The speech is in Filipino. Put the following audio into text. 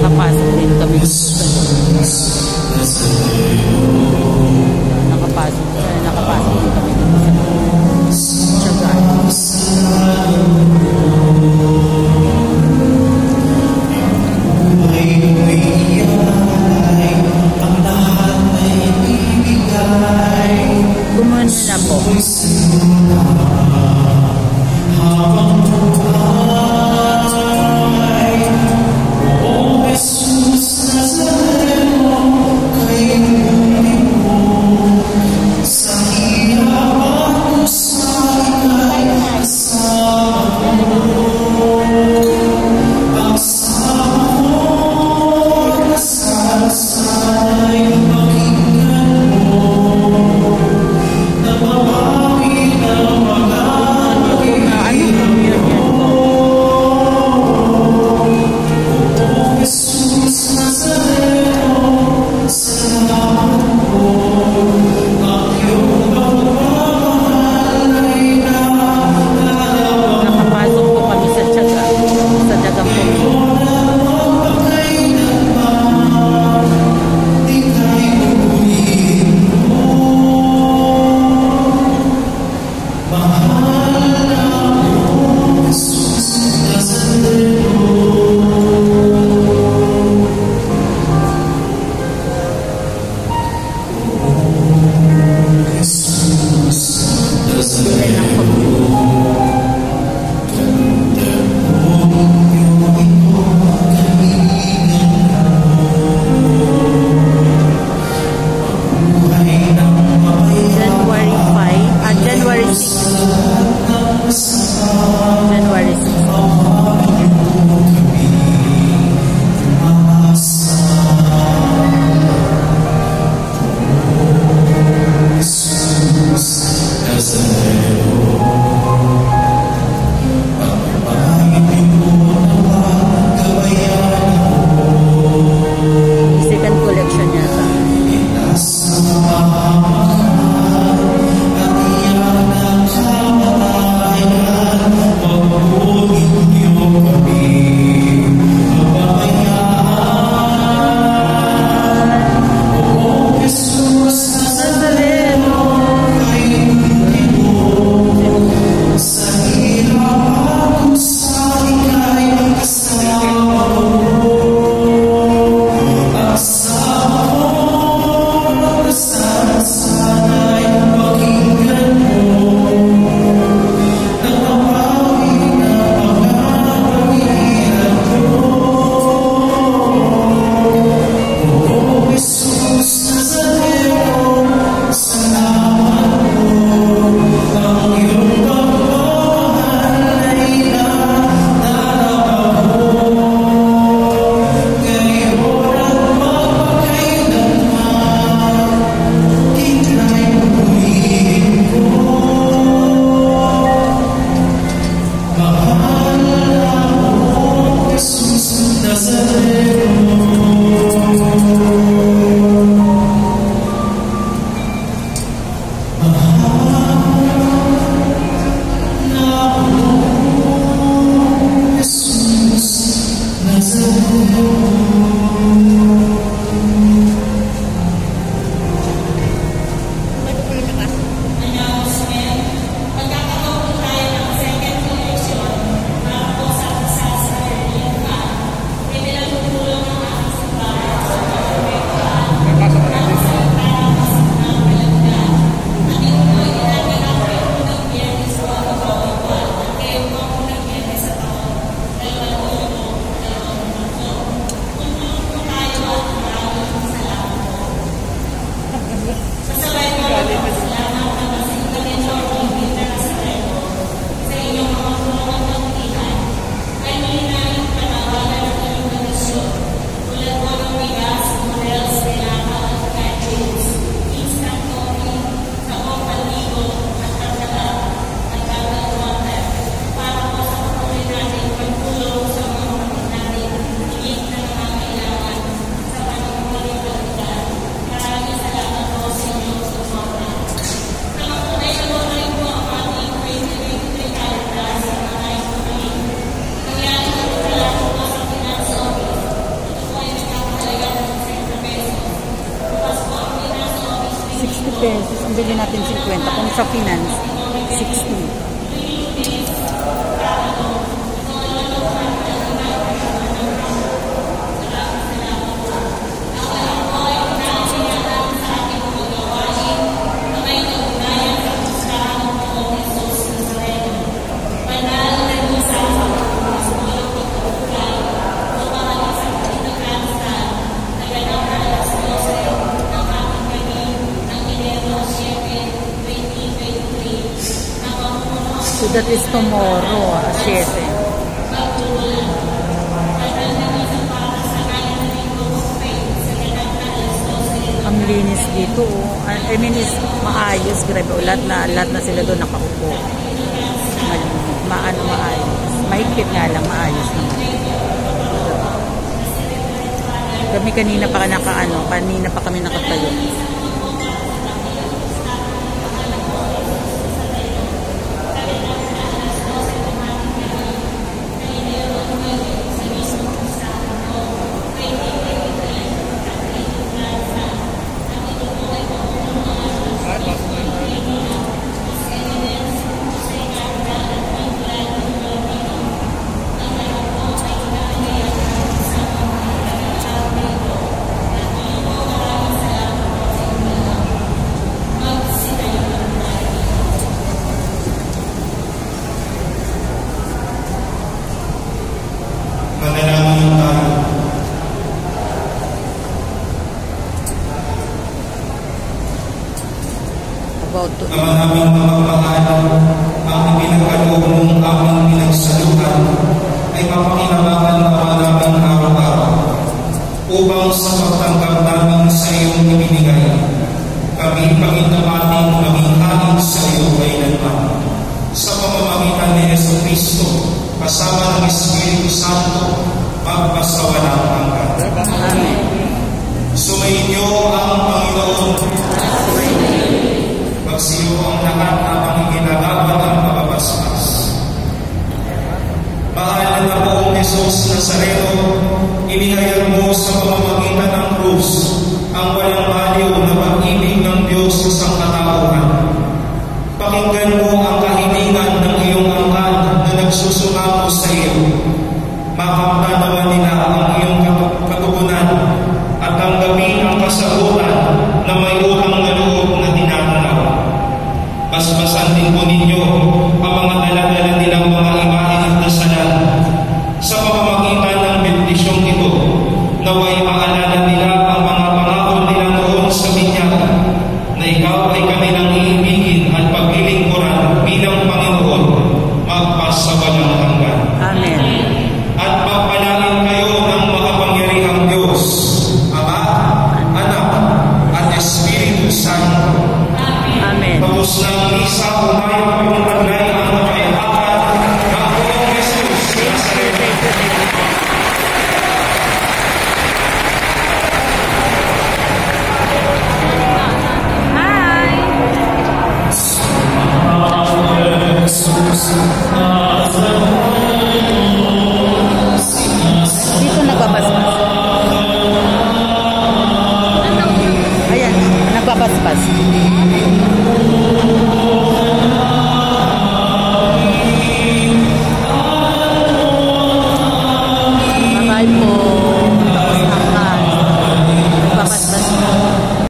nakapasok din kami dito sa nakapasok din kami dito sa Tiyaga. Gumana na po. pesos, ang bili natin 50. Kung sa finance, 60. So that is tomorrow, 7. Ang linis dito. I mean, is maayos. Grabe. Lahat na sila doon nakaupo. Maayos. Mahigpit nga lang, maayos naman. Kami kanina pa kami nakatayo. Ama naming mapagmahal, ang ipinagkaloob mong aming pinagsaluhan ay mapakinabangan nawa namin araw-araw upang sa pagtanggap namin sa iyong ibinigay, kami pagintamating maging hain sa iyo kailanman. Sa pamamagitan ni Jesucristo, kasama ng Espiritu Santo, magpasawalang hanggan. Amen. Sumainyo ang Panginoon. Magsiyo ang lahat na panginginagawan ng mababasbas. Mahal na poong Jesus Nazareno, inihayag mo sa pamamagitan ng krus ang walang baliw na pag-ibig ng Diyos sa sangkatauhan. Pakinggan mo ang kahilingan ng iyong angkan na nagsusumamo sa iyo. Makamtan naman nila ang iyong katugunan at tanggapin ang kasagutan na may utang na loob na tinatanaw. Basbasan din po ninyo ang mga dala-dala nilang mga imahen at dasalan. Sa pamamagitan ng bendisyong ito, naway maalala nila ang mga pangako nila noon sa binyag, na ikaw ay kanilang iibigin at paglilingkuran bilang Panginoon, magpasawalang hanggan. Amen. At pagpalain kayo ng makapangyarihang Diyos, Ama, Anak, at Espiritu Santo. Amen. Tapos ng misa, umayo ang taglay ang kapayapaan ng Poong Jesus Nazareno. Hi! Dito nagbabasbas. Ayan, nagbabasbas.